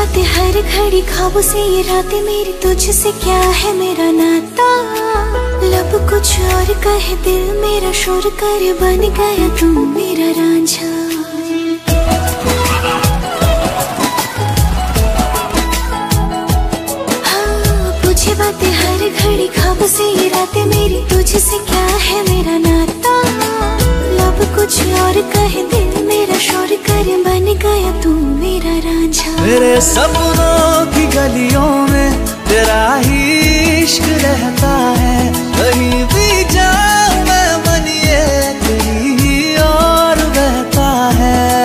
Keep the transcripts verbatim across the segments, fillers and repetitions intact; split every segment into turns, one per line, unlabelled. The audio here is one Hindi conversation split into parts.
बातें हर घड़ी ख्वाबों से ये रातें मेरी तुझसे क्या है मेरा नाता। लब कुछ और कहे दिल मेरा शोर कर बन गया तू मेरा रांझा। हाँ पूछे बातें हर घड़ी ख्वाबों से ये रातें मेरी तुझसे क्या है मेरा नाता। लब कुछ और कहे दिल मेरा शोर कर बन गया तू मेरा रांझा।
मेरे सपनों की गलियों में तेरा ही इश्क रहता है। कहीं भी जाऊं मैं मन ये तेरी ही और बहता है।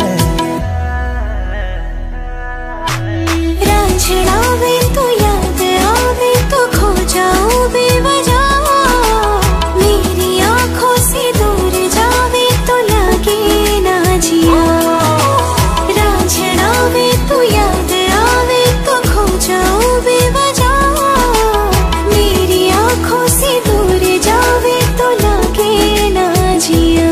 रांझना वे तो याद आवे तो खो जाऊं बेवजह। मेरी आंखों से दूर जावे तो लगे ना जिया। रांझना वे तो याद आवे तो खो जाऊं बेवजह। मेरी आंखों से दूर जावे तो लगे ना जिया।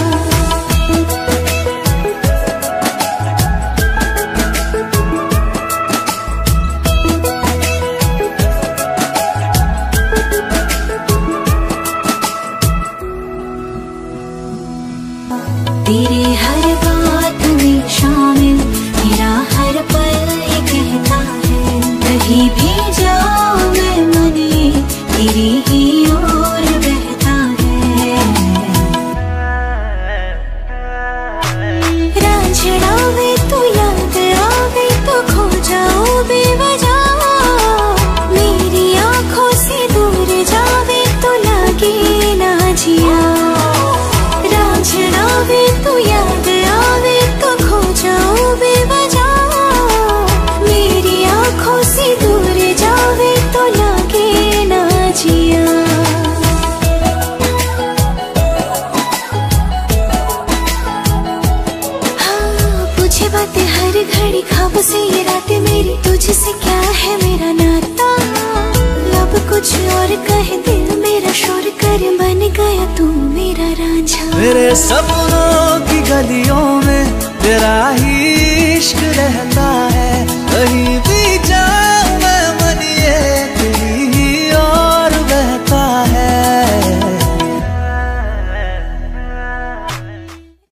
तेरे हर बात में शामिल मेरा हर पल ये कहता है। कहीं भी जाऊं मैं मन ये तेरी ही ओर बहता है। रांझना वे तो याद आवे तो खो जाऊं बेवजह। मेरी आंखों से दूर जावे तो लगे ना जिया। रांझना वे तो याद आवे तो खो जाऊं बेवजह। मेरी आंखों से दूर जावे तो लगे ना जिया। हाँ पूछे बातें हर घड़ी ख्वाबों से ये रातें मेरी तुझसे क्या है मेरा नाता। लब कुछ और कहे दिल मेरा शोर कर बन गया तू मेरा रांझा।
मेरे सपनों की गलियों में तेरा ही